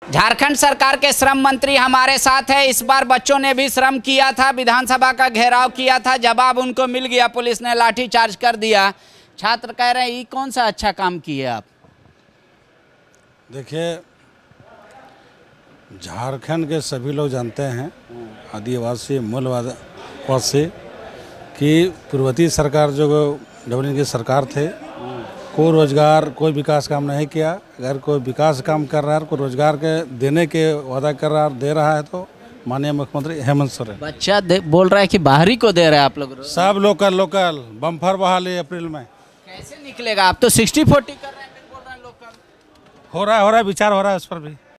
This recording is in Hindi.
झारखंड सरकार के श्रम मंत्री हमारे साथ है। इस बार बच्चों ने भी श्रम किया था, विधानसभा का घेराव किया था, जवाब उनको मिल गया, पुलिस ने लाठीचार्ज कर दिया। छात्र कह रहे हैं ये कौन सा अच्छा काम किए आप? देखिए, झारखंड के सभी लोग जानते हैं, आदिवासी मूलवासी, कि पूर्ववर्ती सरकार जो डबल इंजन की सरकार थे, कोई रोजगार कोई विकास काम नहीं किया। अगर कोई विकास काम कर रहा है, कोई रोजगार के देने के वादा कर रहा दे रहा है तो माननीय मुख्यमंत्री हेमंत सोरेन। बच्चा बोल रहा है कि बाहरी को दे रहे हैं आप लोग। सब लोकल बम्फर बहाली अप्रैल में। कैसे निकलेगा? आप तो 60-40 कर रहे हैं, बोल रहे हैं लोकल। हो रहा है, विचार हो रहा है उस पर भी।